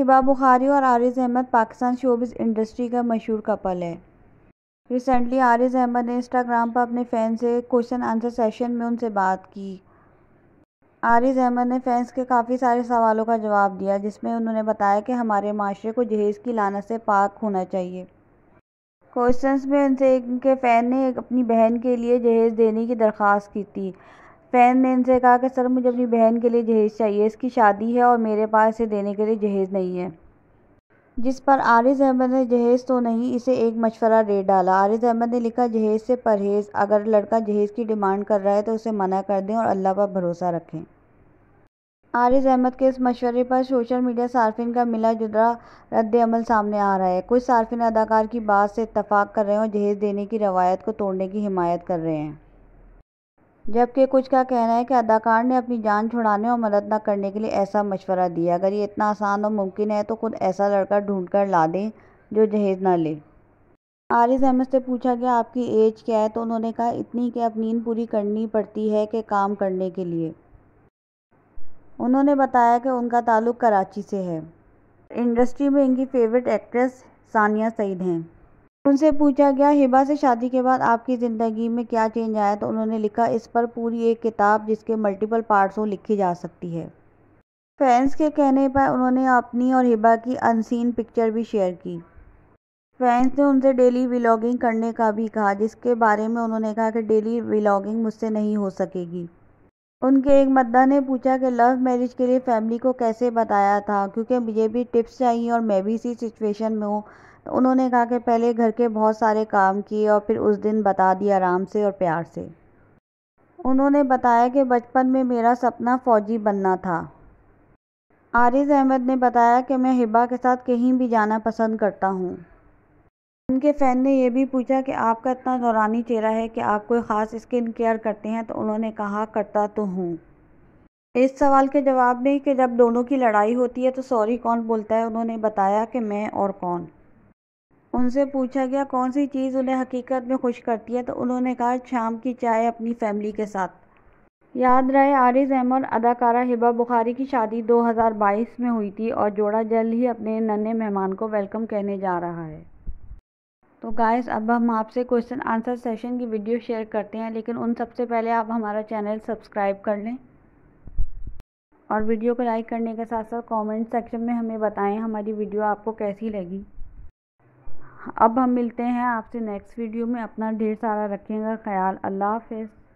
ہبا بخاری اور Arez Ahmed Pakistan showbiz industry کا مشہور کپل ہے۔ ریسنٹلی عارض احمد نے انسٹاگرام پر اپنے فینس سے کوشچن آنسر سیشن میں ان سے بات کی۔ عارض احمد نے فینس کے کافی سارے سوالوں کا جواب دیا، جس میں انہوں نے بتایا کہ ہمارے معاشرے کو جہیز کی لعنت سے پاک ہونا چاہیے۔ کوشچنز میں ان سے ان کے فین نے اپنی بہن کے لیے جہیز دینے کی درخواست کی تھی۔ فین نے ان سے کہا کہ سر مجھے اپنی بہن کے لیے جہیز چاہیے، اس کی شادی ہے اور میرے پاس اسے دینے کے لیے جہیز نہیں ہے۔ جس پر عارض احمد نے جہیز تو نہیں اسے ایک مشورہ دے ڈالا۔ عارض احمد نے لکھا جہیز سے پرہیز، اگر لڑکا جہیز کی ڈیمانڈ کر رہا ہے تو اسے منع کر دیں اور اللہ پر بھروسہ رکھیں۔ عارض احمد کے اس مشورے پر سوشل میڈیا صارفین کا ملا جلا رد عمل سامنے آ رہا ہے۔ کچھ صارفین اداکار کی بات سے اتفاق کر رہے ہیں اور جہیز دینے کی روایت کو توڑنے کی حمایت کر رہے ہیں، جبکہ کچھ کا کہنا ہے کہ اداکار نے اپنی جان چھڑانے اور مدد نہ کرنے کے لیے ایسا مشورہ دیا۔ اگر یہ اتنا آسان اور ممکن ہے تو خود ایسا لڑکا ڈھونڈ کر لا دیں جو جہیز نہ لے۔ عارض احمد سے پوچھا گیا آپ کی ایج کیا ہے تو انہوں نے کہا اتنی کہ اب نیند پوری کرنی پڑتی ہے کہ کام کرنے کے لیے۔ انہوں نے بتایا کہ ان کا تعلق کراچی سے ہے۔ انڈسٹری میں ان کی فیورٹ ایکٹریس ثانیہ سعید ہیں۔ ان سے پوچھا گیا ہبا سے شادی کے بعد آپ کی زندگی میں کیا چینج آیا تو انہوں نے لکھا اس پر پوری ایک کتاب جس کے ملٹیپل پارٹس ہوں لکھی جا سکتی ہے۔ فینس کے کہنے پر انہوں نے اپنی اور ہبا کی ان سین پکچر بھی شیئر کی۔ فینس نے ان سے ڈیلی ولاگنگ کرنے کا بھی کہا، جس کے بارے میں انہوں نے کہا کہ ڈیلی ولاگنگ مجھ سے نہیں ہو سکے گی۔ ان کے ایک مداح نے پوچھا کہ لو میرج کے لیے فیملی کو کیسے بتایا تھا کیونکہ مجھے بھی ٹپس چاہیے اور میں بھی اسی سچویشن میں ہوں تو انہوں نے کہا کہ پہلے گھر کے بہت سارے کام کیے اور پھر اس دن بتا دیا آرام سے اور پیار سے۔ انہوں نے بتایا کہ بچپن میں میرا سپنا فوجی بننا تھا۔ عارض احمد نے بتایا کہ میں ہبا کے ساتھ کہیں بھی جانا پسند کرتا ہوں۔ ان کے فین نے یہ بھی پوچھا کہ آپ کا اتنا نورانی چہرہ ہے کہ آپ کوئی خاص اسکن کیئر کرتے ہیں تو انہوں نے کہا کرتا تو ہوں۔ اس سوال کے جواب میں کہ جب دونوں کی لڑائی ہوتی ہے تو سوری کون بولتا ہے، انہوں نے بتایا کہ میں اور کون۔ ان سے پوچھا گیا کون سی چیز انہیں حقیقت میں خوش کرتی ہے تو انہوں نے کہا شام کی چائے اپنی فیملی کے ساتھ۔ یاد رہے عارض احمد اور اداکارہ ہبا بخاری کی شادی 2022 میں ہوئی تھی اور جوڑا جلد ہی اپنے ننھے مہمان کو ویلکم کہنے جا رہا ہے۔ تو گائز اب ہم آپ سے کوشچن آنسر سیشن کی ویڈیو شیئر کرتے ہیں، لیکن ان سب سے پہلے آپ ہمارا چینل سبسکرائب کر لیں اور ویڈیو کو لائک کرنے کے ساتھ ساتھ کامنٹ سیکشن میں ہمیں بتائیں ہماری ویڈیو آپ کو کیسی لگی۔ اب ہم ملتے ہیں آپ سے نیکسٹ ویڈیو میں، اپنا ڈھیر سارا رکھیں گا خیال۔ اللہ حافظ۔